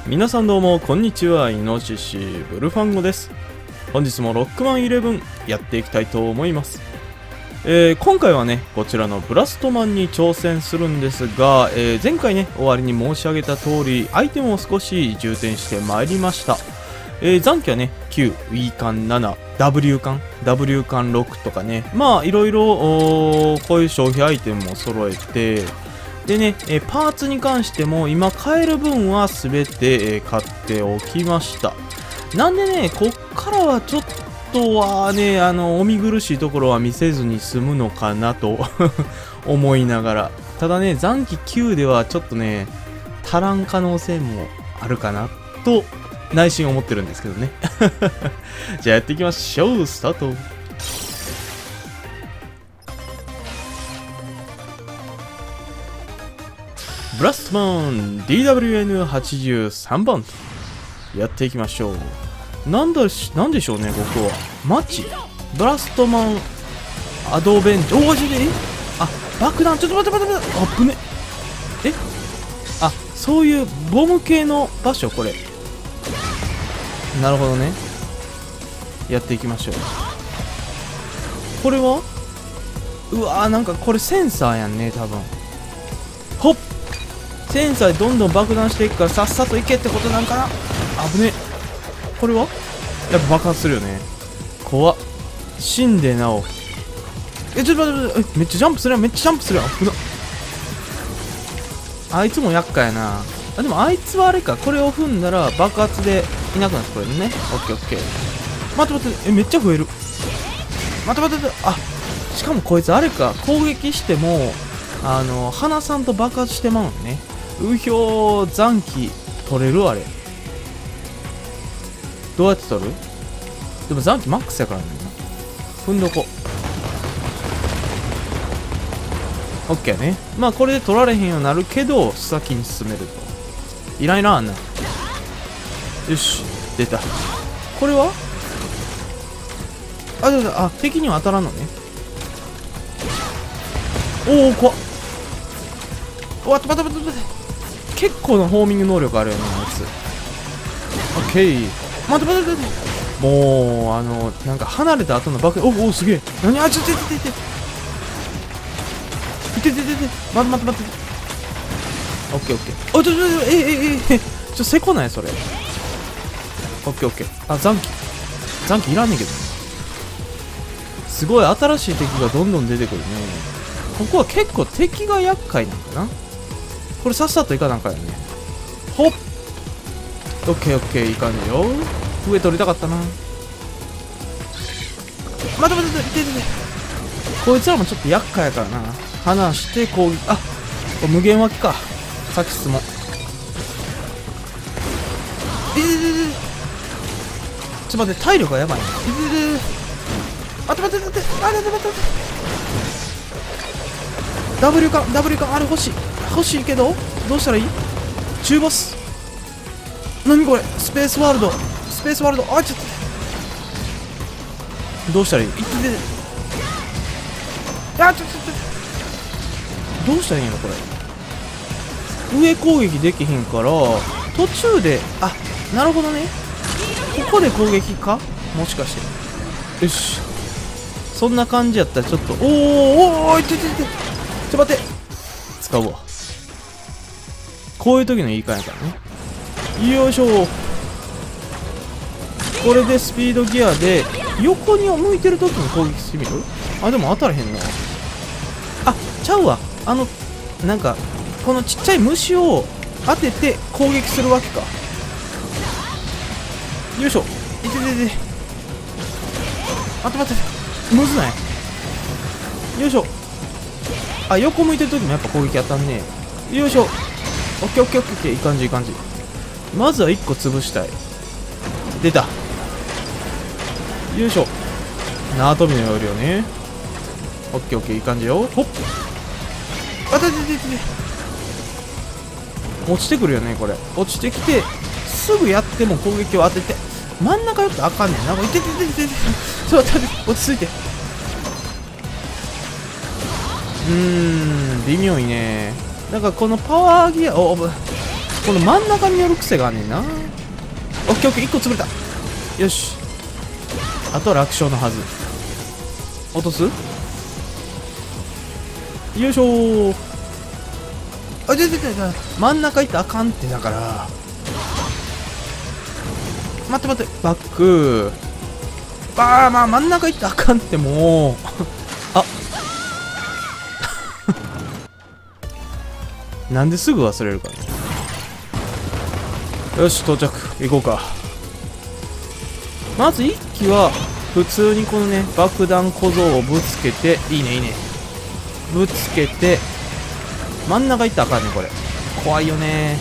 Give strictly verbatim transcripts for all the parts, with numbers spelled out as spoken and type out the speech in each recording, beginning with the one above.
皆さんどうもこんにちは。イノシシブルファンゴです。本日もロックマンイレブンやっていきたいと思います。えー、今回はねこちらのブラストマンに挑戦するんですが、えー、前回ね終わりに申し上げた通りアイテムを少し充填してまいりました。えー、残機はねきゅう、ウィー缶なな、W 缶、W 缶ろくとかね、まあいろいろこういう消費アイテムも揃えて、でね、えー、パーツに関しても今買える分は全て、えー、買っておきました。なんでね、こっからはちょっとはね、あの、お見苦しいところは見せずに済むのかなと思いながら。ただね、残機きゅうではちょっとね、足らん可能性もあるかなと、内心思ってるんですけどね。じゃあやっていきましょう。スタート。ブラストマン ディーダブリューエヌはちじゅうさん 番やっていきましょう。なんだし、なんでしょうね、僕は。マッチブラストマンアドベンチャー。おお、しであ、爆弾、ちょっと待って待って待って、あぶね。えあ、そういうボム系の場所、これ。なるほどね。やっていきましょう。これはうわー、なんかこれセンサーやんね、多分。ほっ、センサーでどんどん爆弾していくからさっさと行けってことなんかな。あぶね。これはやっぱ爆発するよね。怖っ。死んでなお。え、ちょっと待って待って、え、めっちゃジャンプするやん。めっちゃジャンプするやん。危な。あいつも厄介やな。あ、でもあいつはあれか。これを踏んだら爆発でいなくなってこれるね。オッケーオッケー。待って待って。え、めっちゃ増える。待って待って待って。あ、しかもこいつあれか。攻撃しても、あの、花さんと爆発してまうのね。うひょー、残機取れるあれ。どうやって取る？でも残機マックスやからね。踏んどこ。オッケーね。まあこれで取られへんようになるけど、先に進めると。いらんいらんあんな。よし、出た。これはあ、出た。あ、敵には当たらんのね。おお、怖っ。待って待って待って待って。結構なホーミング能力あるよね、あいつ。オッケー。待って待って待って。もう、あの、なんか離れた後の爆弾。おお、すげえ。何あ、ちょっと、いててて。いてててて。待って待って待って。オッケーオッケー。おちょちょちょ、えええええ。ちょ、せこないそれ。オッケーオッケー。あ、残機。残機いらんねんけど。すごい新しい敵がどんどん出てくるね。ここは結構敵が厄介なんかな。これさっさといかなんかよね。ほっ。オッケーオッケー、いい感じよ。上取りたかったな。待って待って待って、いててて。こいつらもちょっと厄介やからな。離して攻撃。あ、これ無限脇か。さっき質問。えー、ちょっと待って、体力がやばいな。えー、待って待って待って、あれ待って待って。W か W かあれ欲しい欲しいけどどうしたらいい？中ボス。何これ、スペースワールドスペースワールド。あ、ちょっとどうしたらいい？いっててて。あ、ちょっとどうしたらいいのこれ。上攻撃できへんから途中で、あ、なるほどね。ここで攻撃かもしかして。よし、そんな感じやったらちょっと、おーおー、いっててて。ちょっと待って、使うわ。こういう時の言い換えからね。よいしょ。これでスピードギアで横に向いてる時に攻撃してみる？あ、でも当たらへんな。あ、ちゃうわ。あのなんかこのちっちゃい虫を当てて攻撃するわけか。よいしょ。いててて。待って待って、むずない？よいしょ。あ、横向いてる時もやっぱ攻撃当たんねえ。よいしょ。オッケーオッケーオッケー、いい感じいい感じ。まずはいっこ潰したい。出た。よいしょ。縄跳びの要領ね。オッケーオッケー、いい感じよ。ほっ。あ、ててててて。落ちてくるよねこれ。落ちてきてすぐやっても攻撃を当てて真ん中よってあかんねんな。いてててててて。ちょっと待って、落ち着いて。うーん、微妙いね。なんかこのパワーギア、おお、 この真ん中に寄る癖があんねんな。オッケーオッケー、いっこ潰れた。よし、あとは楽勝のはず。落とす。よいしょー。あ、でででで真ん中行ったらあかんって。だから待って待って、バック。ああ、まあ真ん中行ったらあかんってもうあなんですぐ忘れるかね。よし、到着。行こうか。まずいっきは普通にこのね爆弾小僧をぶつけて、いいねいいね、ぶつけて真ん中行ったらあかんね。これ怖いよね。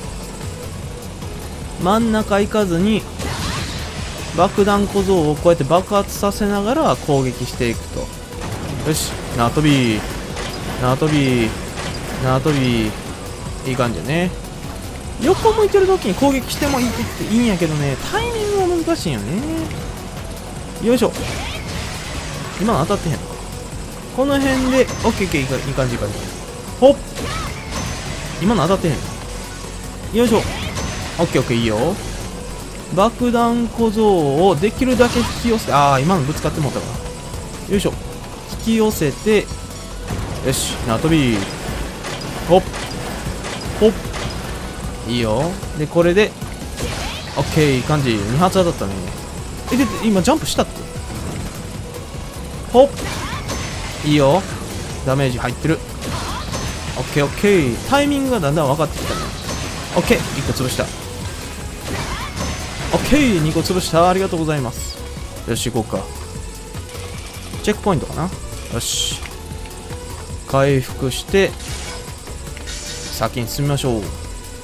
真ん中行かずに爆弾小僧をこうやって爆発させながら攻撃していくと。よし、縄跳び縄跳び縄跳び、いい感じよね。横向いてる時に攻撃してもいいっていいんやけどね、タイミングが難しいんよね。よいしょ。今の当たってへんのか。この辺でオッケーオッケー、いい感じいい感じ。ほっ、今の当たってへん。よいしょ。オッケーオッケー、いいよ。爆弾小僧をできるだけ引き寄せ、ああ今のぶつかってもうたから。よいしょ、引き寄せて、よし、縄跳び、ほっほっ、いいよ。でこれでオッケー、いい感じ。に発当たったね。えで今ジャンプしたって。ほっ、いいよ。ダメージ入ってる。オッケーオッケー、タイミングがだんだん分かってきたね。オッケー、いっこ潰した。オッケー、にこ潰した。ありがとうございます。よし、行こうか。チェックポイントかな。よし、回復して先に進みましょう。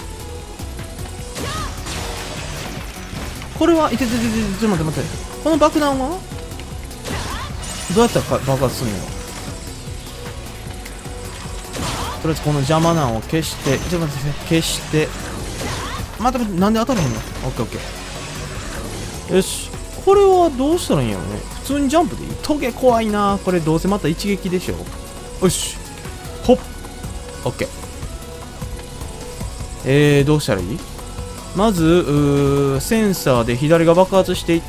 これはいててててて、ちょっと待って待って、この爆弾はどうやったら爆発するのよ。とりあえずこの邪魔なんを消して、ちょっと待って消して、待って待って、なんで当たらへんの。オッケーオッケー。よし、これはどうしたらいいんやろね。普通にジャンプでいい。トゲ怖いな。これどうせまた一撃でしょ。よし、ほっ、オッケー。えー、どうしたらいい。まずうセンサーで左が爆発していって、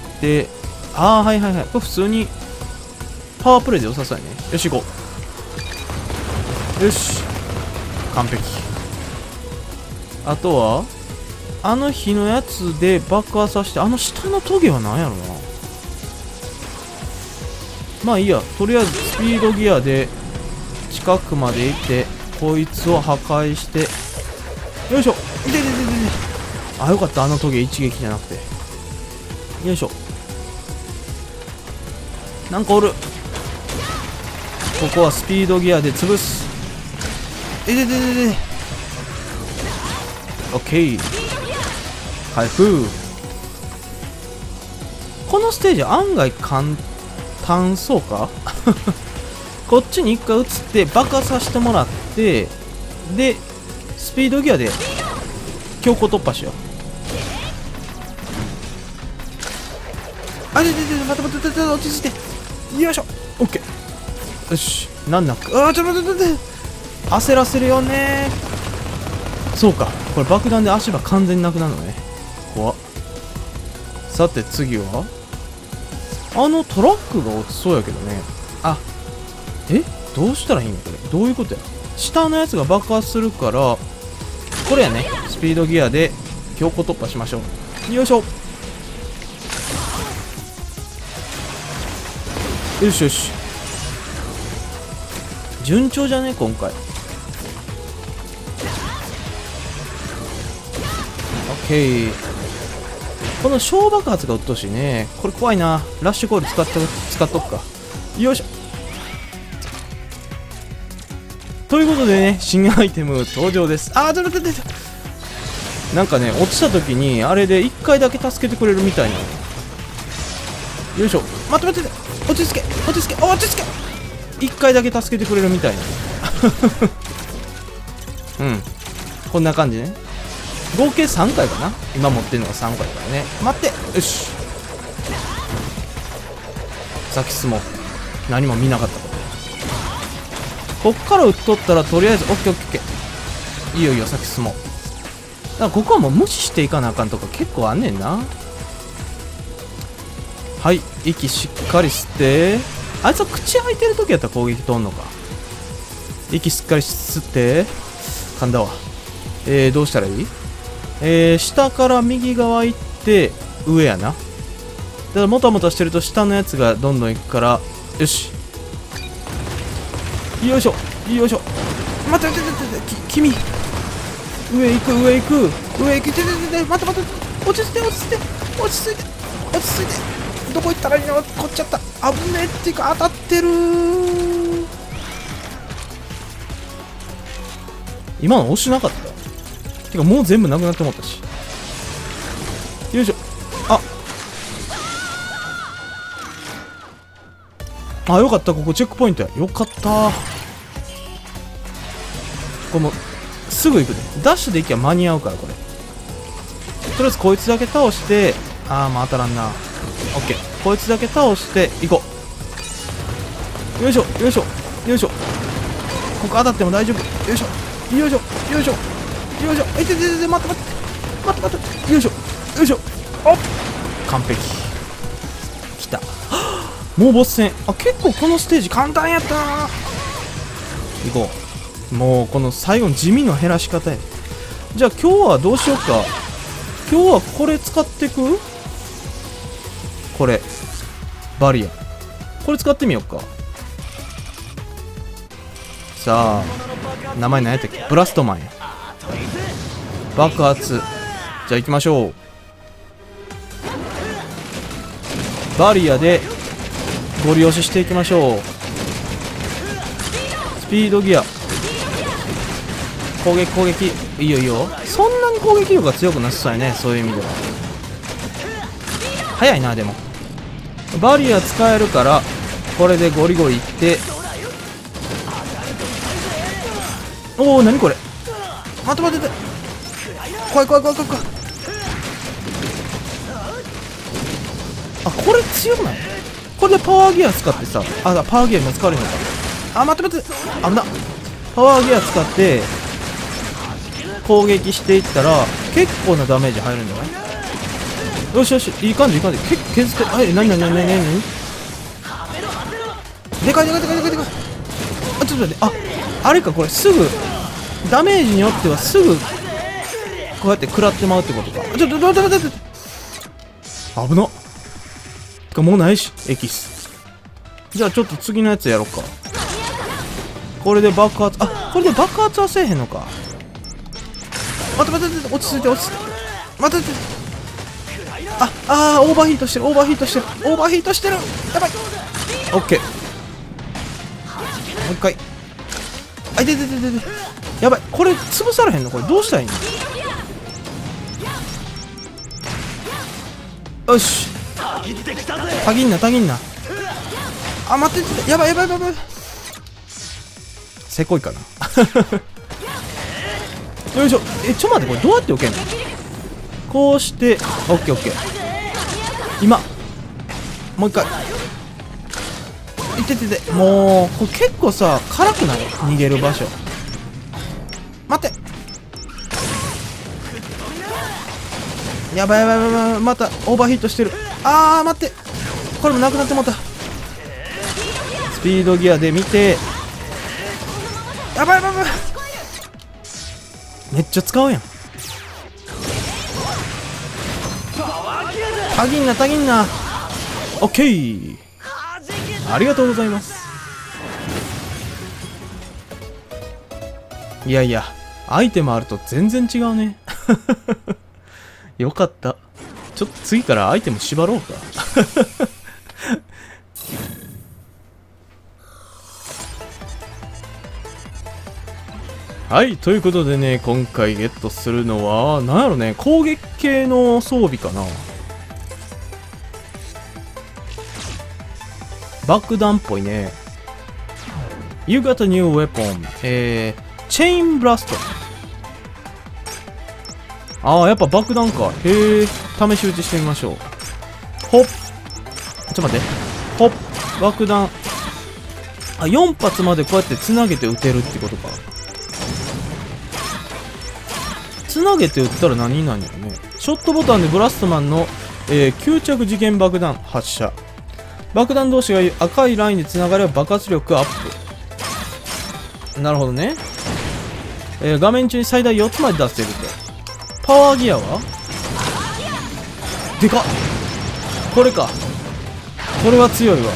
ああはいはいはい、これ普通にパワープレイで良さそうやね。よし行こう。よし、完璧。あとはあの火のやつで爆発させて、あの下のトゲは何やろな。まあいいや、とりあえずスピードギアで近くまで行ってこいつを破壊して、よいしょ。いててててて、あ、よかった、あのトゲ一撃じゃなくて。よいしょ。なんかおる。ここはスピードギアで潰す。えでででで、オッケー、回復。このステージ案外簡単そうかこっちに一回移って爆発させてもらって、でスピードギアで強行突破しよう。あれででで、待って待って待って、落ち着いて。よいしょ、オッケー。よし、なんなく、あーちょっと待って待って、焦らせるよね。そうか、これ爆弾で足場完全になくなるのね。怖っ。さて次はあのトラックが落ちそうやけどね。あ、え、どうしたらいいのこれ。どういうことや。下のやつが爆発するから、これやね、スピードギアで強行突破しましょう。よいしょ。よしよし、順調じゃね今回。オッケー。この小爆発がうっとうしいね。これ怖いな。ラッシュコール使って使っとくか。よいしょ。ということでね、新アイテム登場です。あー、ちょっと待って、なんかね、落ちた時にあれでいっかいだけ助けてくれるみたいな。よいしょ。待って待って、落ち着け落ち着け落ち着け、いっかいだけ助けてくれるみたいなうん、こんな感じね。合計さんかいかな、今持ってるのがさんかいからね。待って、よし、先進もう。何も見なかったこと。こっから撃っとったらとりあえずオッケーオッケーオッケー、いいよいいよ、先進もう。 からここはもう無視していかなあかんとか結構あんねんな。はい、息しっかり吸って。あいつは口開いてる時やったら攻撃通んのか。息しっかり吸って。噛んだわ。えー、どうしたらいい？えー、下から右側行って上やな。だからもたもたしてると下のやつがどんどん行くから、よし。よいしょよいしょ。待って待って待って、き君上行く上行く上行く、てててて、待って待って、落ち着いて落ち着いて落ち着いて落ち着いて、どこ行ったらいいの？こっちゃった。危ねえっていうか当たってるー。今の押しなかった？てかもう全部なくなって思ったし。よいしょ。ああ、よかった。ここチェックポイントや。よかったー。これもうすぐ行くで。ダッシュで行きゃ間に合うから。これとりあえずこいつだけ倒して、ああまあ当たらんな。オッケー、こいつだけ倒して行こう。よいしょよいしょよいしょ。ここ当たっても大丈夫。よいしょよいしょよいしょよいしょ。えてててて、待って待って待って待って、よいしょよいしょ。おっ、完璧。きた。もうボス戦。あ、結構このステージ簡単やったな。行こう。もうこの最後の地味の減らし方や。じゃあ今日はどうしようか。今日はこれ使ってく？これバリア、これ使ってみようか。さあ名前何やったっけ？ブラストマンや。爆発。じゃあ行きましょう。バリアでゴリ押ししていきましょう。スピードギア、攻撃攻撃、いいよいいよ。そんなに攻撃力が強くなさそうやね。そういう意味では早いな。でもバリア使えるからこれでゴリゴリいって。おお、何これ。待って待って待って、怖い怖い怖い怖い怖い。あ、これ強くない？これでパワーギア使ってさ、あ、パワーギア今使われるのか。あ、待って待って、危な。パワーギア使って攻撃していったら結構なダメージ入るんじゃない？よしよし、いい感じいい感じ。結構削って。はい、なになになになになに、でかいでかいでかいでかいでかい。あ、ちょっと待って、あ、あれか、これすぐダメージによってはすぐこうやって食らってまうってことか。ちょっと待って待って待って、危なっ。てかもうないしエキス。じゃあちょっと次のやつやろうか。これで爆発、あ、これで爆発はせえへんのか。待って待って待って、落ち着いて落ち着いて、待って待って、ああー、オーバーヒートしてるオーバーヒートしてるオーバーヒートしてる。やばい。オッケー、もう一回。あ、いててててて、やばい。これ潰されへんの？これどうしたらいいの？よし、たぎんなたぎんな。あ、待ってて、やばいやばいやばいやばい。せこいかな。よいしょ。え、ちょ待って、これどうやって避けんの？こうして、オッケーオッケー。今もう一回。いててて、もうこれ結構さ辛くない？逃げる場所。待って、やばいやばいやばいやばい、またオーバーヒートしてる。あー待って、これもなくなってもった。スピードギアで見て、やばいやばいやばい、めっちゃ使うやん。たぎんなたぎんな。オッケー、ありがとうございます。いやいや、アイテムあると全然違うね。よかった。ちょっと次からアイテム縛ろうか。はい、ということでね、今回ゲットするのはなんやろね、攻撃系の装備かな。爆弾っぽいね。You got a new weapon。えー、チェインブラスト。ああ、やっぱ爆弾か。へえ、試し撃ちしてみましょう。ほっ。ちょっと待って。ほっ。爆弾。あ、よん発までこうやってつなげて撃てるってことか。つつなげて撃ったら何になるんやろね。ショットボタンでブラストマンの、えー、吸着時限爆弾発射。爆弾同士が赤いラインでつながれば爆発力アップ。なるほどね。えー、画面中に最大よっつまで出せると。パワーギアはでかっ。これか。これは強いわ。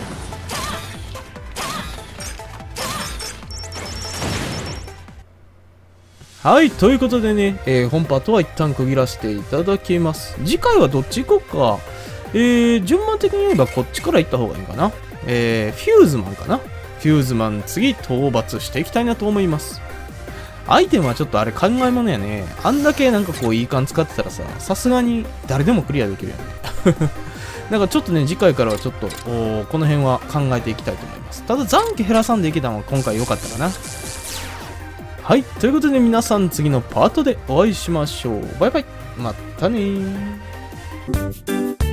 はい、ということでね、えー、本パートは一旦区切らせていただきます。次回はどっち行こうか。えー、順番的に言えばこっちから行った方がいいかな。えー、フューズマンかな。フューズマン次討伐していきたいなと思います。アイテムはちょっとあれ考え物やね。あんだけなんかこういい感使ってたらさ、さすがに誰でもクリアできるやんね。だからちょっとね、次回からはちょっと、この辺は考えていきたいと思います。ただ残機減らさんでいけたのは今回良かったかな。はい、ということで皆さん次のパートでお会いしましょう。バイバイ。またねー。